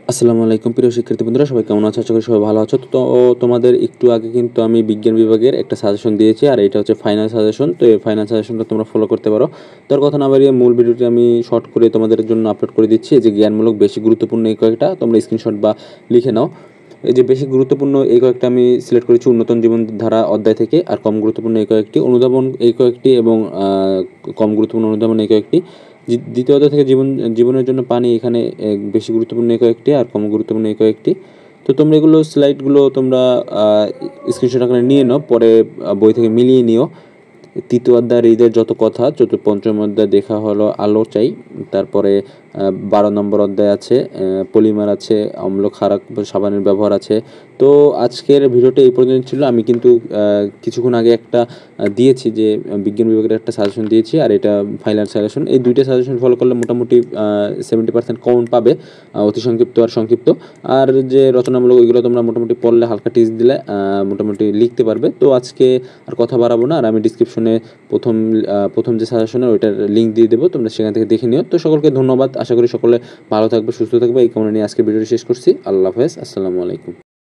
আসসালামু আলাইকুম প্রিয় শিক্ষার্থী বন্ধুরা, সবাই কেমন আছো? আশা করি সবাই ভালো আছো। তো তোমাদের একটু আগে কিন্তু আমি বিজ্ঞান বিভাগের একটা সাজেশন দিয়েছি, আর এটা হচ্ছে ফাইনাল সাজেশন। তো এই ফাইনাল সাজেশনটা তোমরা ফলো করতে পারো। তার কথা না বাড়িয়ে মূল ভিডিওটি আমি শর্ট করে তোমাদের জন্য আপলোড করে দিচ্ছি। এই যে জ্ঞানমূলক বেশি গুরুত্বপূর্ণ এই কয়েকটা তোমরা স্ক্রিনশট বা লিখে নাও। এই যে বেশি গুরুত্বপূর্ণ এই কয়েকটা আমি সিলেক্ট করেছি উন্নতন জীবনধারা অধ্যায় থেকে, আর কম গুরুত্বপূর্ণ এই কয়েকটি, অনুধাবন এই কয়েকটি এবং কম গুরুত্বপূর্ণ অনুধাবন এই কয়েকটি। দ্বিতীয় অধ্যায় থেকে জীবনের জন্য পানি, এখানে বেশি গুরুত্বপূর্ণ এই কয়েকটি আর কম গুরুত্বপূর্ণ এই কয়েকটি। তো তোমরা এগুলো স্লাইডগুলো তোমরা স্ক্রিনশট আকারে নিয়ে নাও, পরে বই থেকে মিলিয়ে নিও। তৃতীয় অধ্যায়ের ঈদের যত কথা, পঞ্চম অধ্যায় দেখা হলো আলো চাই। তারপরে 12 নম্বর অধ্যায় আছে পলিমার আছে, অম্ল ক্ষার সাবানের ব্যবহার আছে। তো আজকের ভিডিওটা এই পর্যন্ত ছিল। আমি কিন্তু কিছুক্ষণ আগে একটা দিয়েছি যে বিজ্ঞান বিভাগের একটা সাজেশন দিয়েছি, আর এটা ফাইনাল সাজেশন। এই দুইটা সাজেশন ফলো করলে মোটামুটি 70% কমন পাবে, অতি সংক্ষিপ্ত আর সংক্ষিপ্ত। আর যে রচনামূলক ওইগুলো তোমরা মোটামুটি পড়লে, হালকা টিচ দিলে মোটামুটি লিখতে পারবে। তো আজকে আর কথা বাড়াবো না, আর আমি ডিসক্রিপশনে প্রথম যে সাজেশনের ওইটার লিঙ্ক দিয়ে দেবো, তোমরা সেখান থেকে দেখে নিও। তো সকলকে ধন্যবাদ, আশা করি সকলে ভালো থাকবে, সুস্থ থাকবে। এই কামনা নিয়ে আজকে ভিডিওটি শেষ করছি। আল্লাহ হাফেজ, আসসালামু আলাইকুম।